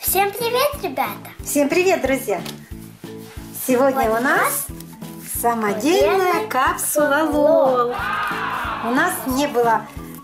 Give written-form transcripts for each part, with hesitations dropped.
Всем привет, ребята! Всем привет, друзья! Сегодня у нас самодельная капсула Лол. У нас не было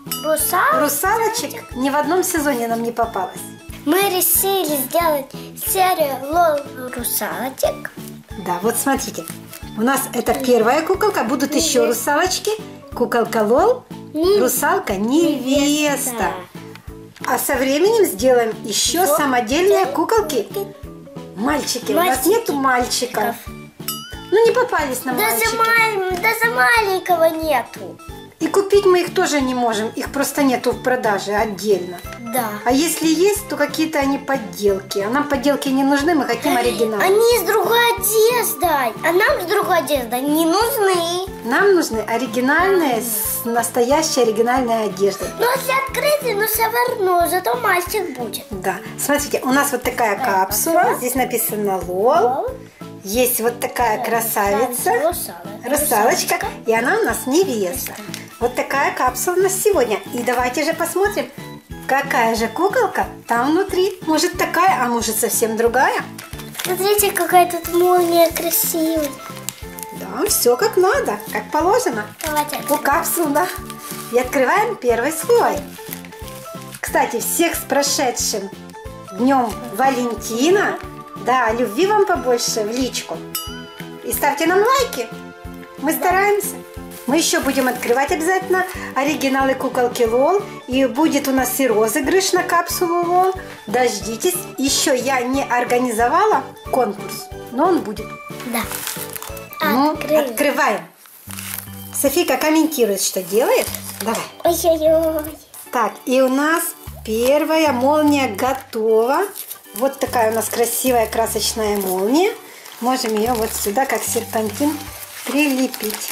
русалочек, ни в одном сезоне нам не попалось. Мы решили сделать серию Лол русалочек. Да, вот смотрите, у нас это первая куколка, будут еще русалочки. Куколка Лол, русалка невеста. А со временем сделаем еще самодельные куколки. Мальчики. У нас нету мальчиков. Ну, не попались нам мальчики. Даже маленького нету. И купить мы их тоже не можем. Их просто нету в продаже отдельно. Да. А если есть, то какие-то они подделки. А нам подделки не нужны, мы хотим оригинал. Они с другой одеждой. А нам с другой одеждой не нужны. Нам нужны оригинальные, с настоящей оригинальной одеждой. Ну, если открытый, но все равно, зато мальчик будет. Да. Смотрите, у нас вот такая капсула. Здесь написано Лол. Есть вот такая красавица, русалочка, и она у нас невеста. Вот такая капсула у нас сегодня. И давайте же посмотрим, какая же куколка там внутри. Может такая, а может совсем другая. Смотрите, какая тут молния красивая. Да, все как надо, как положено. Давайте. У капсул, да. И открываем первый слой. Кстати, всех с прошедшим Днем Валентина. Да, любви вам побольше в личку. И ставьте нам лайки. Мы стараемся. Мы еще будем открывать обязательно оригиналы куколки Лол. И будет у нас и розыгрыш на капсулу Лол. Дождитесь. Еще я не организовала конкурс, но он будет. Да. Ну, открываем. Софийка комментирует, что делает. Давай. Ой-ой-ой. Так, и у нас первая молния готова. Вот такая у нас красивая красочная молния. Можем ее вот сюда, как серпантин, прилепить.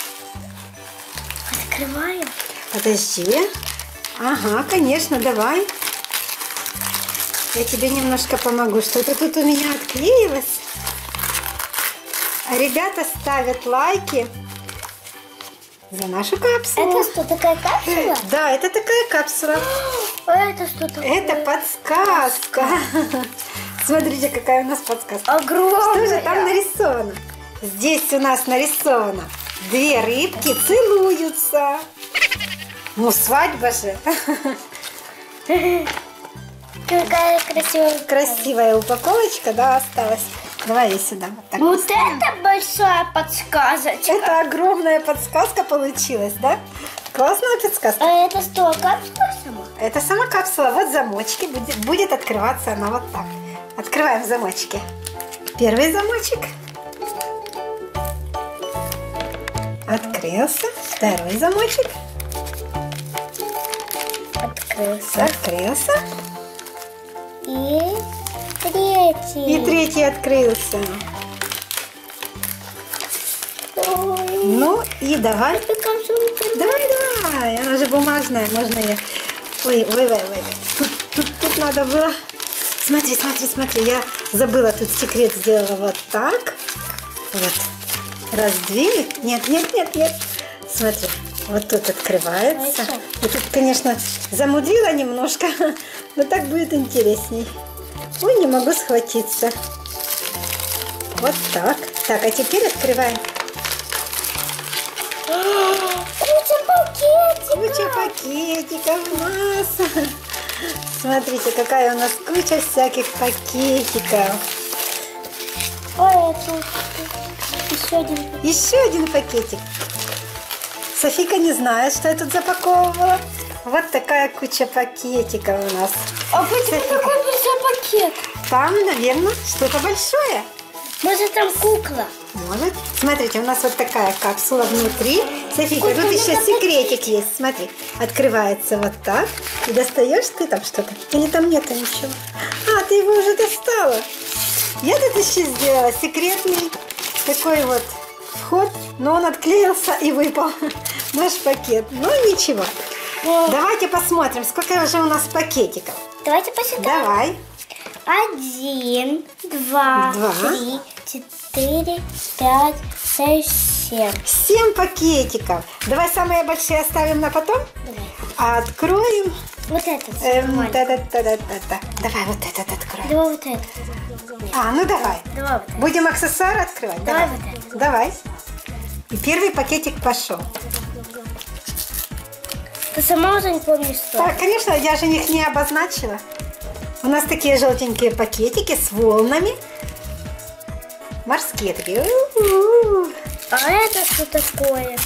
Открываем. Подожди. Ага, конечно, давай. Я тебе немножко помогу. Что-то тут у меня отклеилось. А ребята ставят лайки за нашу капсулу. Это что, такая капсула? Да, это такая капсула. Это что такое? Это подсказка. Смотрите, какая у нас подсказка. Огромная. Что же там нарисовано? Здесь у нас нарисовано две рыбки целуются. Ну, свадьба же. Какая красивая. Красивая упаковочка, да, осталась. Давай я сюда. Вот, так Вот поставим. это большая подсказочка. Это огромная подсказка получилась, да? Классная подсказка. А это что, капсула сама? Это сама капсула. Вот замочки. Будет открываться она вот так. Открываем замочки. Первый замочек. Открылся. Второй замочек. Открылся. Открылся. И третий. И третий открылся. Ой. Ну и давай. Эту капсулу Давай. Она же бумажная. Можно ее... Ой. Тут надо было... Смотри. Я забыла, тут секрет сделала вот так. Вот. Раздвинуть. Нет. Смотри. Вот тут открывается. И тут, конечно, замудрила немножко, но так будет интересней. Ой, не могу схватиться. Вот так. Так, а теперь открываем. Куча пакетиков у нас. Смотрите, какая у нас куча всяких пакетиков. Ой, тут еще один. Еще один пакетик. Софийка не знает, что я тут запаковывала. Вот такая куча пакетиков у нас. А почему такой большой пакет? Там, наверное, что-то большое. Может, там кукла? Может. Смотрите, у нас вот такая капсула внутри. Софийка, тут еще секретик есть. Смотри, открывается вот так. И достаешь ты там что-то. Или там нету ничего. А, ты его уже достала. Я тут еще сделала секретный такой вот вход. Но он отклеился и выпал наш пакет. Но ничего. Давайте посмотрим, сколько же у нас пакетиков. Давайте посчитаем. Давай. 1, 2, 3, 4, 5, 6, 7. 7 пакетиков. Давай самые большие оставим на потом. Давай. А откроем Вот этот. Да-да-да-да-да. Давай вот этот откроем. Давай вот этот. Ну давай. Давай вот этот. Будем аксессуары открывать? Давай вот этот. Давай. И первый пакетик пошел. Ты сама уже не помнишь, что? Так, конечно, я же их не обозначила. У нас такие желтенькие пакетики с волнами. Морские такие. А это что такое?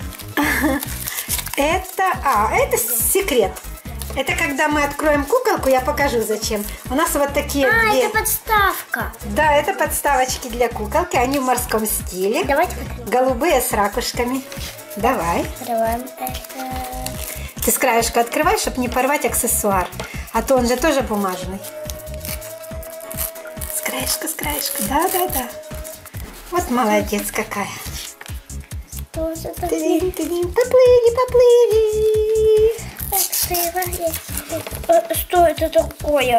Это секрет. Это когда мы откроем куколку, я покажу зачем. У нас вот такие две. Это подставка. Да, это подставочки для куколки. Они в морском стиле. Давайте вот. Голубые с ракушками. Давай. Открываем это. Ты с краешка открывай, чтобы не порвать аксессуар. А то он же тоже бумажный. С краешка. Да. Вот молодец какая. Что же это? Поплыли. Что это такое?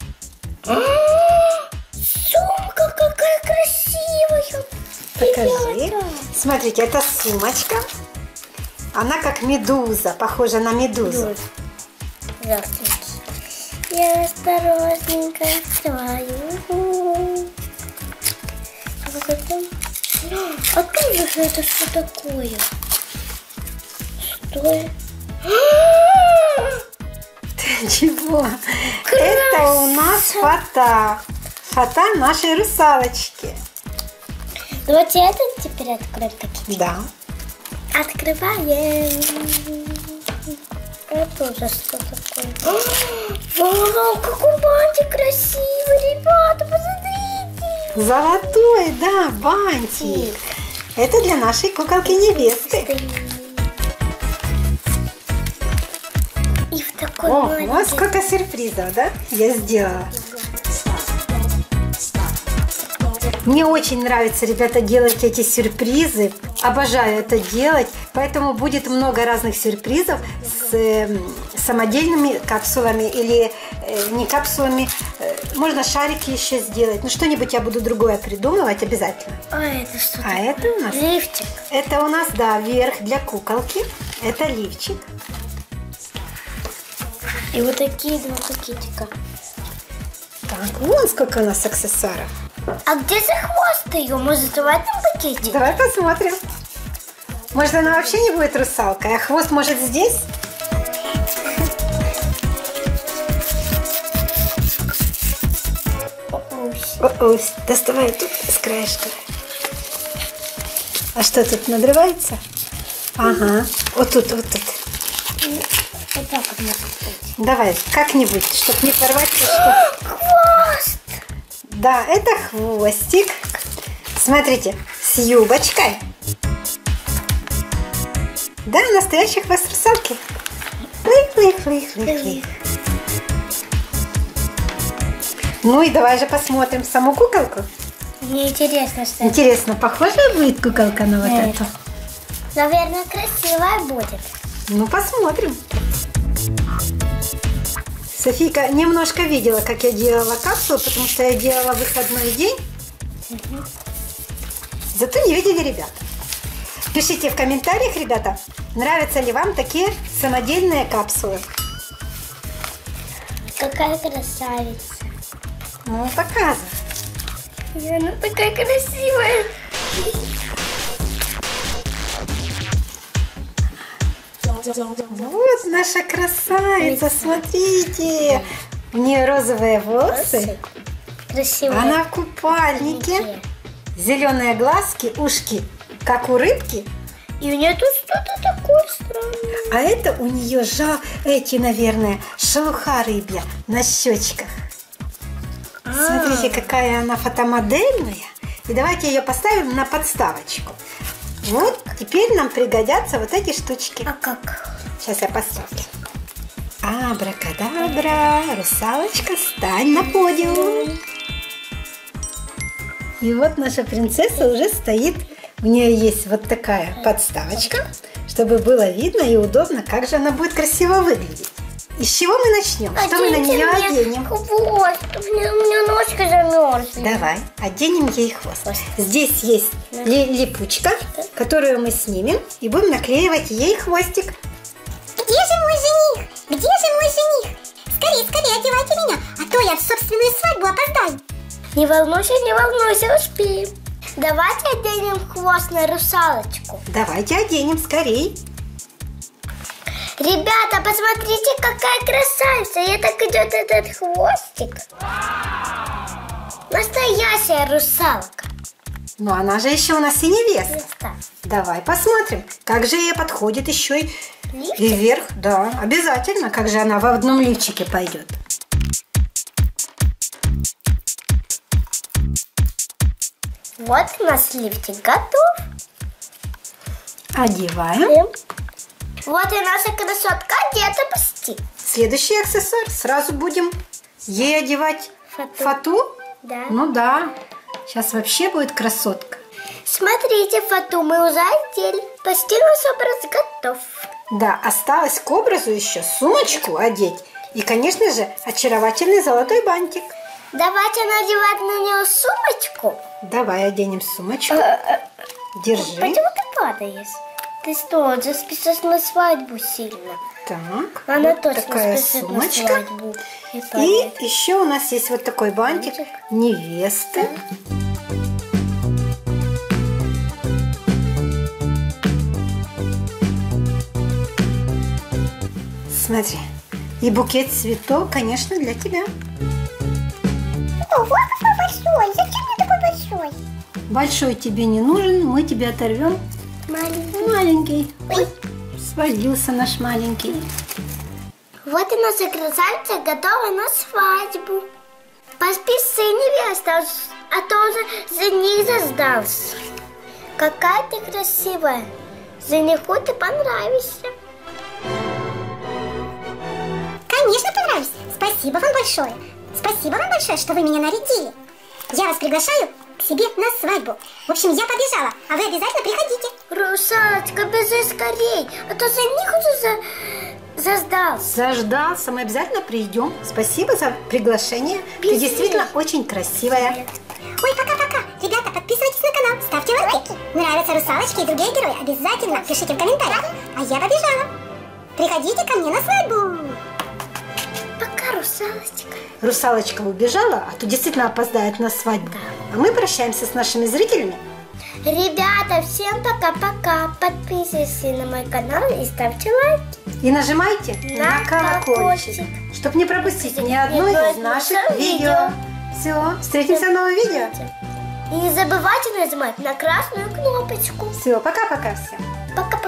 Сумка какая красивая. Покажи. Ребята. Смотрите, это сумочка. Она как медуза, похожа на медузу. Здравствуйте. Я осторожненько открываю. А тоже же это что такое? Что это? Чего? Это у нас фото. Фото нашей русалочки. Давайте это теперь откроем какие-то. Да. Открываем. Это уже что такое? Вау, какой бантик красивый, ребята, посмотрите. Золотой, да, бантик. Это для нашей куколки невесты. И в такой О, маленький. вот сколько сюрпризов, да? Я сделала. Мне очень нравится, ребята, делать эти сюрпризы. Обожаю это делать. Поэтому будет много разных сюрпризов с самодельными капсулами или не капсулами. Можно шарики еще сделать. Ну, что-нибудь я буду другое придумывать обязательно. А это что? А это у нас? Лифчик. Это у нас, да, верх для куколки. Это лифчик. И вот такие два пакетика. Так, вон сколько у нас аксессуаров. А где же хвост ее? Может, в этом пакете? Давай посмотрим. Может, она вообще не будет русалкой, а хвост может здесь? О-о, доставай тут с краешка. А что тут надрывается? Ага, вот тут. Вот так вот может быть. Давай, как-нибудь, чтобы не порвать. Что... Хвост! Да, это хвостик. Смотрите, с юбочкой. Да, настоящий хвост русалки. Флих. Ну и давай же посмотрим саму куколку. Мне интересно, что это. Интересно, похожая будет куколка на вот эту? Наверное, красивая будет. Ну, посмотрим. Софийка немножко видела, как я делала капсулу, потому что я делала выходной день. Зато не видели ребят. Пишите в комментариях, ребята, нравятся ли вам такие самодельные капсулы. Какая красавица. Ну, показывай. И она такая красивая. Вот наша красавица, смотрите. У нее розовые волосы. Красивая. Она в купальнике. Зеленые глазки, ушки, как у рыбки. И у нее тут что-то такое странное. А это у нее эти, наверное, шелуха рыбья на щечках. Смотрите, какая она фотомодельная. И давайте ее поставим на подставочку. Вот, теперь нам пригодятся вот эти штучки. А как? Сейчас я поставлю. Абракадабра, русалочка, стань на подиум. И вот наша принцесса уже стоит. У нее есть вот такая подставочка, чтобы было видно и удобно, как же она будет красиво выглядеть. И с чего мы начнем? Что мы на нее оденем? Хвост. У меня ножка замерзла. Давай, оденем ей хвост. Здесь есть липучка, которую мы снимем и будем наклеивать ей хвостик. Где же мой жених? Где же мой жених? Скорее, скорее, одевайте меня, а то я в собственную свадьбу опоздаю. Не волнуйся, успеем. Давайте оденем хвост на русалочку. Давайте оденем скорей. Ребята, посмотрите, какая красавица. Ей так идет этот хвостик. Настоящая русалка. Но она же еще у нас и невеста. Места. Давай посмотрим, как же ей подходит еще Лифчик? и вверх. Да, обязательно. Как же она в одном лифчике пойдет. Вот у нас лифтик готов. Одеваем. Вот и наша красотка одета почти. Следующий аксессуар. Сразу будем ей одевать фату. Да. Ну да. Сейчас вообще будет красотка. Смотрите, фату мы уже одели. Почти наш образ готов. Да, осталось к образу еще сумочку одеть. И, конечно же, очаровательный золотой бантик. Давайте надевать на нее сумочку. Давай оденем сумочку. Держи. Почему ты падаешь? Ты что, уже спешишь на свадьбу сильно. Так, Она вот точно такая спешит сумочка. на свадьбу. И еще у нас есть вот такой бантик невесты. Смотри, и букет цветов, конечно, для тебя. О, вот какой большой. Зачем мне такой большой? Большой тебе не нужен, мы тебе оторвем Маленький. маленький. Ой, свалился наш маленький. Вот и наша красавица готова на свадьбу. Поспеши, невеста, а то уже жених заждался. Какая ты красивая. Жениху ты понравишься. Конечно, понравится. Спасибо вам большое. Спасибо вам большое, что вы меня нарядили. Я вас приглашаю к себе на свадьбу. В общем, я побежала, а вы обязательно приходите. Русалочка, бежи скорей, а то жених уже заждался. Заждался, мы обязательно придем. Спасибо за приглашение. Ты Беги. действительно очень красивая. Ой, пока-пока. Ребята, подписывайтесь на канал, ставьте лайки. Нравятся русалочки и другие герои? Обязательно пишите в комментариях. А я побежала. Приходите ко мне на свадьбу. Пока, русалочка. Русалочка убежала, а то действительно опоздает на свадьбу. А мы прощаемся с нашими зрителями. Ребята, всем пока-пока. Подписывайтесь на мой канал и ставьте лайки. И нажимайте На на колокольчик, чтобы не пропустить ни одно из наших видео. Все, встретимся в новом видео. И не забывайте нажимать на красную кнопочку. Все, пока-пока всем. Пока.